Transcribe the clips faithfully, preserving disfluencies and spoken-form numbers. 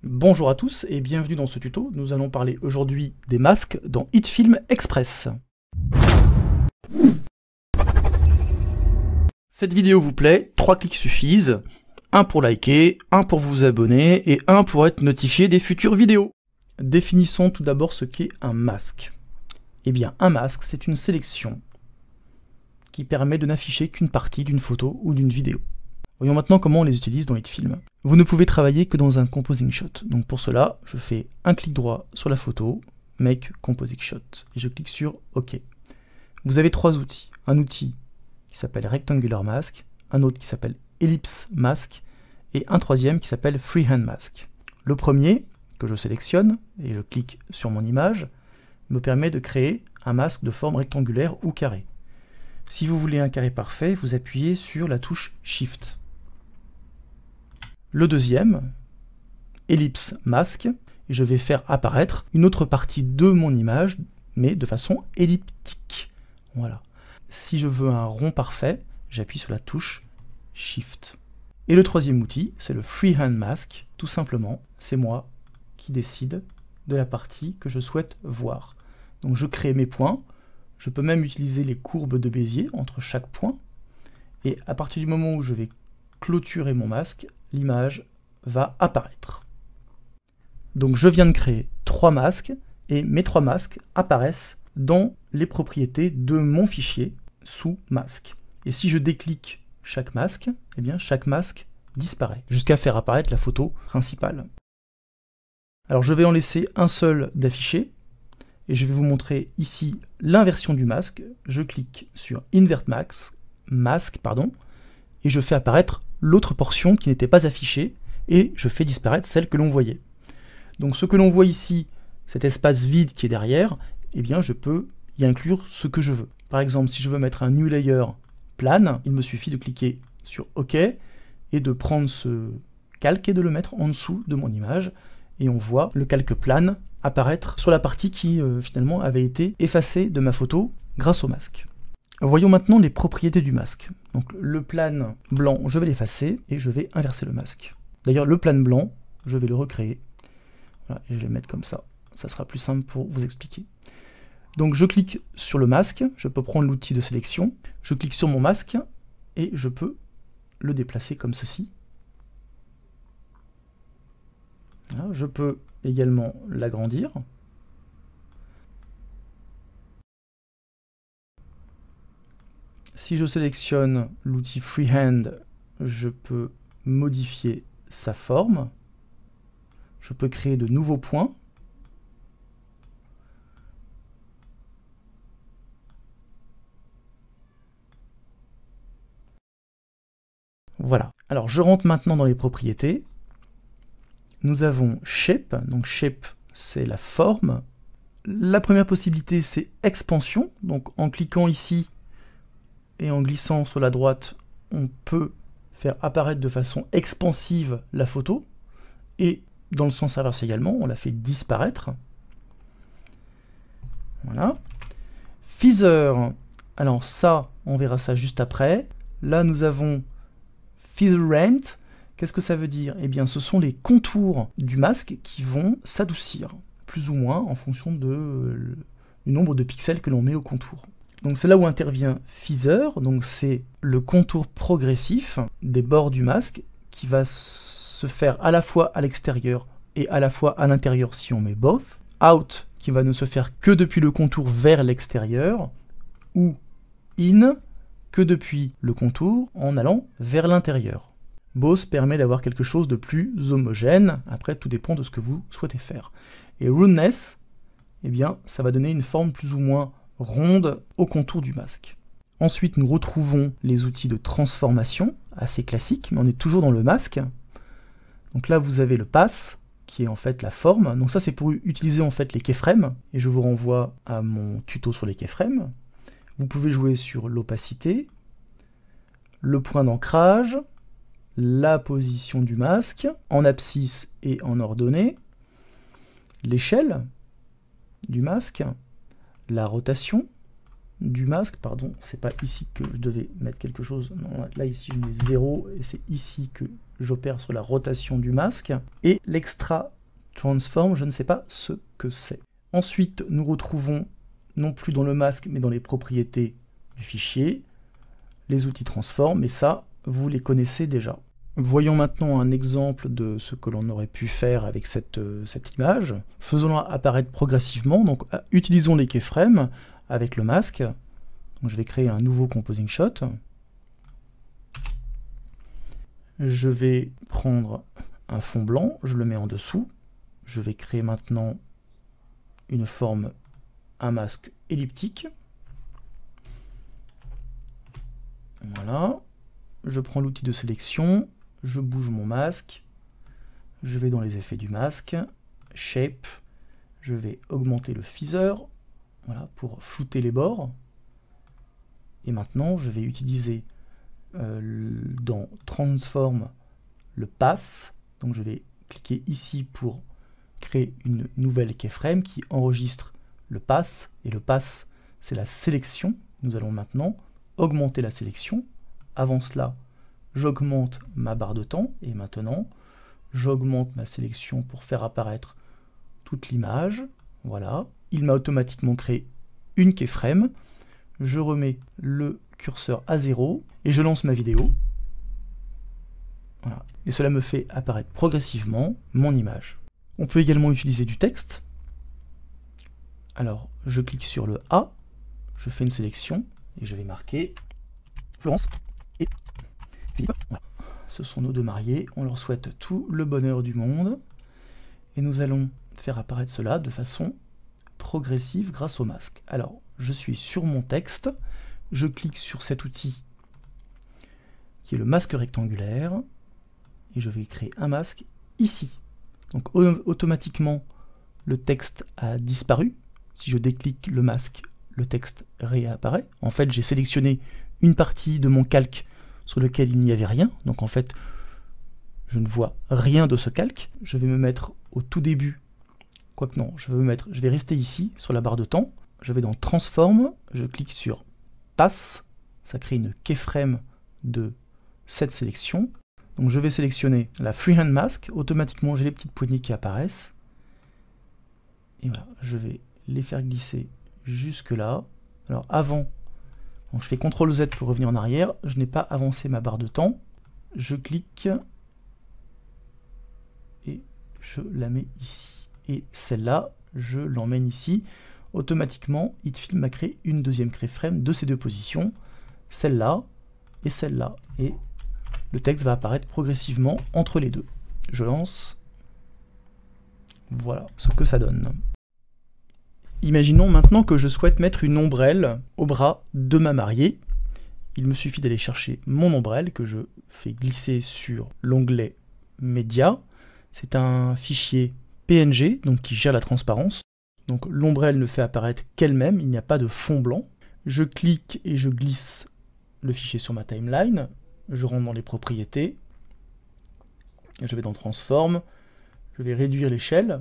Bonjour à tous et bienvenue dans ce tuto. Nous allons parler aujourd'hui des masques dans HitFilm Express. Cette vidéo vous plaît, trois clics suffisent. Un pour liker, un pour vous abonner et un pour être notifié des futures vidéos. Définissons tout d'abord ce qu'est un masque. Eh bien, un masque, c'est une sélection qui permet de n'afficher qu'une partie d'une photo ou d'une vidéo. Voyons maintenant comment on les utilise dans HitFilm. Vous ne pouvez travailler que dans un composing shot. Donc pour cela, je fais un clic droit sur la photo, Make Composing Shot, et je clique sur OK. Vous avez trois outils. Un outil qui s'appelle Rectangular Mask, un autre qui s'appelle Ellipse Mask, et un troisième qui s'appelle Freehand Mask. Le premier, que je sélectionne, et je clique sur mon image, me permet de créer un masque de forme rectangulaire ou carré. Si vous voulez un carré parfait, vous appuyez sur la touche Shift. Le deuxième, Ellipse Mask, et je vais faire apparaître une autre partie de mon image, mais de façon elliptique. Voilà. Si je veux un rond parfait, j'appuie sur la touche Shift. Et le troisième outil, c'est le Freehand Mask. Tout simplement, c'est moi qui décide de la partie que je souhaite voir. Donc je crée mes points, je peux même utiliser les courbes de Bézier entre chaque point, et à partir du moment où je vais clôturer mon masque, l'image va apparaître. Donc je viens de créer trois masques, et mes trois masques apparaissent dans les propriétés de mon fichier sous masque. Et si je déclique chaque masque, eh bien chaque masque disparaît, jusqu'à faire apparaître la photo principale. Alors je vais en laisser un seul d'affiché, et je vais vous montrer ici l'inversion du masque. Je clique sur Invert Mask, Mask pardon, et je fais apparaître l'autre portion qui n'était pas affichée, et je fais disparaître celle que l'on voyait. Donc ce que l'on voit ici, cet espace vide qui est derrière, eh bien je peux y inclure ce que je veux. Par exemple, si je veux mettre un New Layer plane, il me suffit de cliquer sur OK, et de prendre ce calque et de le mettre en dessous de mon image, et on voit le calque plane apparaître sur la partie qui euh, finalement avait été effacée de ma photo grâce au masque. Voyons maintenant les propriétés du masque. Donc le plane blanc, je vais l'effacer et je vais inverser le masque. D'ailleurs le plane blanc, je vais le recréer. Voilà, et je vais le mettre comme ça. Ça sera plus simple pour vous expliquer. Donc je clique sur le masque, je peux prendre l'outil de sélection, je clique sur mon masque et je peux le déplacer comme ceci. Voilà, je peux également l'agrandir. Si je sélectionne l'outil Freehand, je peux modifier sa forme. Je peux créer de nouveaux points. Voilà. Alors je rentre maintenant dans les propriétés. Nous avons Shape. Donc Shape, c'est la forme. La première possibilité, c'est expansion. Donc en cliquant ici et en glissant sur la droite, on peut faire apparaître de façon expansive la photo. Et dans le sens inverse également, on la fait disparaître. Voilà. Feather, alors ça, on verra ça juste après. Là, nous avons Featherant. Qu'est-ce que ça veut dire? Eh bien, ce sont les contours du masque qui vont s'adoucir, plus ou moins en fonction de, euh, du nombre de pixels que l'on met au contour. Donc c'est là où intervient Feather, donc c'est le contour progressif des bords du masque qui va se faire à la fois à l'extérieur et à la fois à l'intérieur si on met both. Out qui va ne se faire que depuis le contour vers l'extérieur, ou in que depuis le contour en allant vers l'intérieur. Both permet d'avoir quelque chose de plus homogène, après tout dépend de ce que vous souhaitez faire. Et roundness, eh bien ça va donner une forme plus ou moins ronde au contour du masque. Ensuite nous retrouvons les outils de transformation, assez classiques, mais on est toujours dans le masque. Donc là vous avez le pass, qui est en fait la forme. Donc ça c'est pour utiliser en fait les keyframes, et je vous renvoie à mon tuto sur les keyframes. Vous pouvez jouer sur l'opacité, le point d'ancrage, la position du masque, en abscisse et en ordonnée, l'échelle du masque, la rotation, du masque, pardon, c'est pas ici que je devais mettre quelque chose, non, là ici je mets zéro, et c'est ici que j'opère sur la rotation du masque, et l'extra transform, je ne sais pas ce que c'est. Ensuite, nous retrouvons, non plus dans le masque, mais dans les propriétés du fichier, les outils transform, et ça, vous les connaissez déjà. Voyons maintenant un exemple de ce que l'on aurait pu faire avec cette, euh, cette image. Faisons-la apparaître progressivement, donc utilisons les keyframes avec le masque. Donc, je vais créer un nouveau composing shot. Je vais prendre un fond blanc, je le mets en dessous. Je vais créer maintenant une forme, un masque elliptique. Voilà. Je prends l'outil de sélection, je bouge mon masque, je vais dans les effets du masque, Shape, je vais augmenter le feather, voilà, pour flouter les bords. Et maintenant, je vais utiliser euh, dans Transform le Pass. Donc je vais cliquer ici pour créer une nouvelle keyframe qui enregistre le Pass. Et le Pass, c'est la sélection. Nous allons maintenant augmenter la sélection. Avant cela, j'augmente ma barre de temps. Et maintenant, j'augmente ma sélection pour faire apparaître toute l'image. Voilà. Il m'a automatiquement créé une keyframe. Je remets le curseur à zéro et je lance ma vidéo. Voilà. Et cela me fait apparaître progressivement mon image. On peut également utiliser du texte. Alors, je clique sur le A, je fais une sélection et je vais marquer Florence et Philippe. Voilà. Ce sont nos deux mariés. On leur souhaite tout le bonheur du monde. Et nous allons faire apparaître cela de façon progressive grâce au masque. Alors, je suis sur mon texte, je clique sur cet outil qui est le masque rectangulaire et je vais créer un masque ici. Donc automatiquement, le texte a disparu. Si je déclique le masque, le texte réapparaît. En fait, j'ai sélectionné une partie de mon calque sur lequel il n'y avait rien. Donc en fait, je ne vois rien de ce calque. Je vais me mettre au tout début. Quoique non, je vais, me mettre, je vais rester ici, sur la barre de temps. Je vais dans Transform, je clique sur Pass. Ça crée une keyframe de cette sélection. Donc je vais sélectionner la Freehand Mask. Automatiquement, j'ai les petites poignées qui apparaissent. Et voilà, je vais les faire glisser jusque là. Alors avant, donc je fais contrôle Z pour revenir en arrière. Je n'ai pas avancé ma barre de temps. Je clique et je la mets ici. Et celle-là, je l'emmène ici. Automatiquement, HitFilm m'a créé une deuxième keyframe de ces deux positions, celle-là et celle-là. Et le texte va apparaître progressivement entre les deux. Je lance. Voilà ce que ça donne. Imaginons maintenant que je souhaite mettre une ombrelle au bras de ma mariée. Il me suffit d'aller chercher mon ombrelle que je fais glisser sur l'onglet Média. C'est un fichier P N G, donc qui gère la transparence. Donc l'ombrelle ne fait apparaître qu'elle-même, il n'y a pas de fond blanc. Je clique et je glisse le fichier sur ma timeline. Je rentre dans les propriétés. Je vais dans Transform. Je vais réduire l'échelle.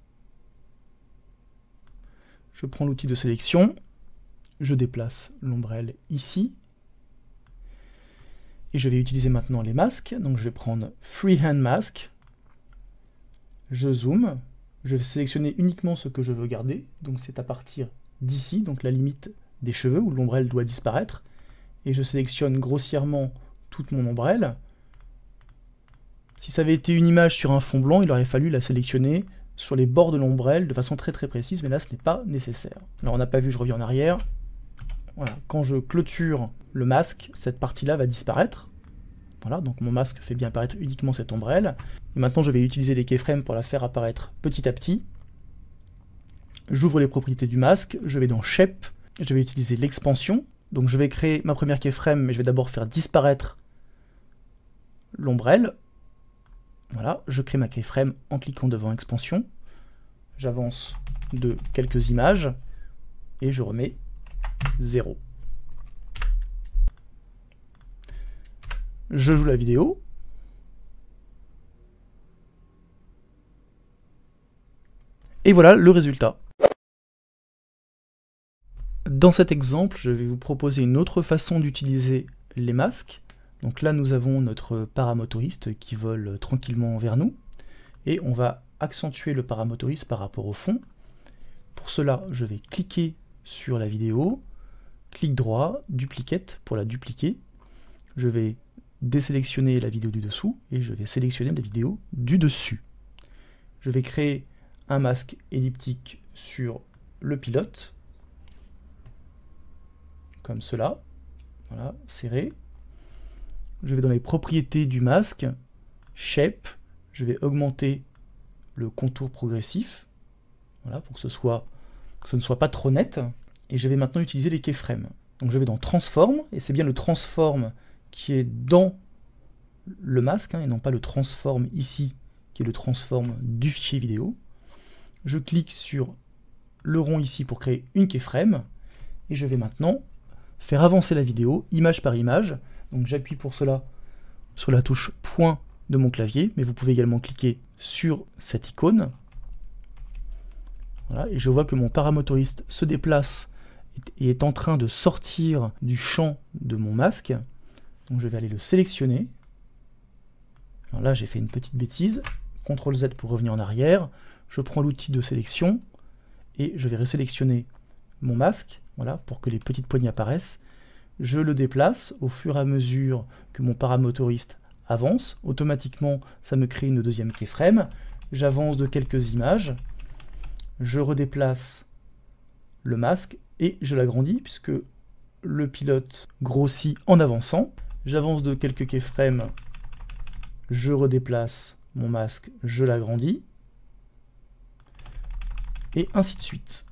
Je prends l'outil de sélection. Je déplace l'ombrelle ici. Et je vais utiliser maintenant les masques. Donc je vais prendre Freehand Mask. Je zoome, je vais sélectionner uniquement ce que je veux garder, donc c'est à partir d'ici, donc la limite des cheveux où l'ombrelle doit disparaître, et je sélectionne grossièrement toute mon ombrelle. Si ça avait été une image sur un fond blanc, il aurait fallu la sélectionner sur les bords de l'ombrelle de façon très très précise, mais là ce n'est pas nécessaire. Alors on n'a pas vu, je reviens en arrière. Voilà. Quand je clôture le masque, cette partie-là va disparaître. Voilà, donc mon masque fait bien apparaître uniquement cette ombrelle. Et maintenant, je vais utiliser les keyframes pour la faire apparaître petit à petit. J'ouvre les propriétés du masque, je vais dans Shape, je vais utiliser l'expansion. Donc je vais créer ma première keyframe, mais je vais d'abord faire disparaître l'ombrelle. Voilà, je crée ma keyframe en cliquant devant expansion. J'avance de quelques images et je remets zéro. Je joue la vidéo. Et voilà le résultat. Dans cet exemple, je vais vous proposer une autre façon d'utiliser les masques. Donc là, nous avons notre paramotoriste qui vole tranquillement vers nous. Et on va accentuer le paramotoriste par rapport au fond. Pour cela, je vais cliquer sur la vidéo, clic droit, duplicate pour la dupliquer. Je vais désélectionner la vidéo du dessous et je vais sélectionner la vidéo du dessus. Je vais créer un masque elliptique sur le pilote, comme cela, voilà, serré. Je vais dans les propriétés du masque, Shape, je vais augmenter le contour progressif, voilà, pour que ce soit, que ce ne soit pas trop net, et je vais maintenant utiliser les keyframes. Donc je vais dans Transform, et c'est bien le Transform qui est dans le masque, hein, et non pas le Transform ici, qui est le Transform du fichier vidéo. Je clique sur le rond ici pour créer une keyframe, et je vais maintenant faire avancer la vidéo, image par image. Donc j'appuie pour cela sur la touche point de mon clavier, mais vous pouvez également cliquer sur cette icône. Voilà, et je vois que mon paramotoriste se déplace et est en train de sortir du champ de mon masque. Donc je vais aller le sélectionner. Alors là j'ai fait une petite bêtise, contrôle Z pour revenir en arrière, je prends l'outil de sélection et je vais resélectionner mon masque, voilà, pour que les petites poignées apparaissent. Je le déplace au fur et à mesure que mon paramotoriste avance. Automatiquement, ça me crée une deuxième keyframe. J'avance de quelques images. Je redéplace le masque et je l'agrandis puisque le pilote grossit en avançant. J'avance de quelques keyframes. Je redéplace mon masque, je l'agrandis. Et ainsi de suite.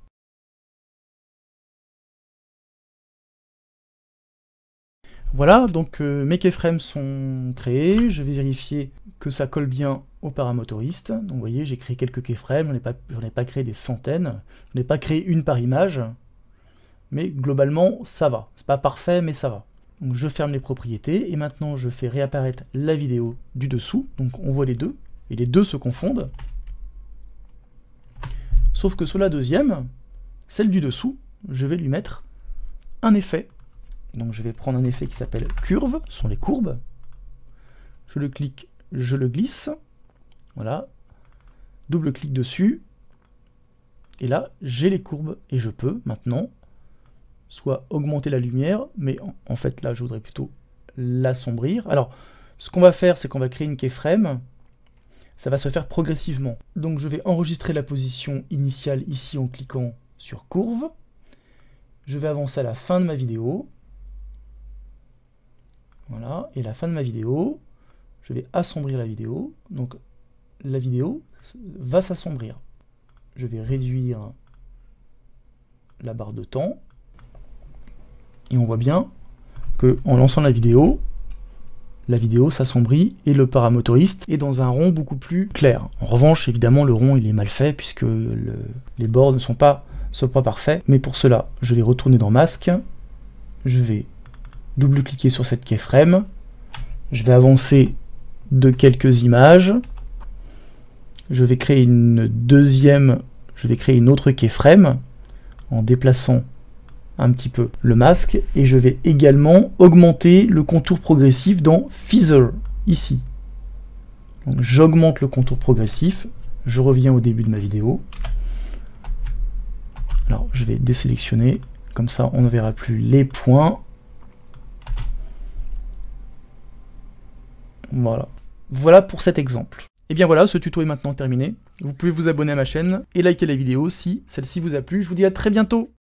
Voilà, donc euh, mes keyframes sont créés, je vais vérifier que ça colle bien au paramotoriste. Donc vous voyez, j'ai créé quelques keyframes, j'en ai pas, j'en ai pas créé des centaines, je n'ai pas créé une par image, mais globalement ça va. C'est pas parfait, mais ça va. Donc je ferme les propriétés, et maintenant je fais réapparaître la vidéo du dessous, donc on voit les deux, et les deux se confondent. Sauf que sur la deuxième, celle du dessous, je vais lui mettre un effet. Donc je vais prendre un effet qui s'appelle curve, ce sont les courbes. Je le clique, je le glisse. Voilà. Double clic dessus. Et là, j'ai les courbes et je peux maintenant soit augmenter la lumière, mais en, en fait là, je voudrais plutôt l'assombrir. Alors, ce qu'on va faire, c'est qu'on va créer une keyframe. Ça va se faire progressivement. Donc je vais enregistrer la position initiale ici en cliquant sur courbe. Je vais avancer à la fin de ma vidéo. Voilà, et la fin de ma vidéo, je vais assombrir la vidéo. Donc la vidéo va s'assombrir. Je vais réduire la barre de temps. Et on voit bien que en lançant la vidéo, la vidéo s'assombrit et le paramotoriste est dans un rond beaucoup plus clair. En revanche, évidemment, le rond il est mal fait puisque le, les bords ne sont pas, sont pas parfaits. Mais pour cela, je vais retourner dans Masque. Je vais double-cliquer sur cette keyframe. Je vais avancer de quelques images. Je vais créer une deuxième, je vais créer une autre keyframe en déplaçant un petit peu le masque, et je vais également augmenter le contour progressif dans Feather, ici. J'augmente le contour progressif, je reviens au début de ma vidéo. Alors je vais désélectionner, comme ça on ne verra plus les points. Voilà. Voilà pour cet exemple. Et bien voilà, ce tuto est maintenant terminé. Vous pouvez vous abonner à ma chaîne et liker la vidéo si celle-ci vous a plu. Je vous dis à très bientôt.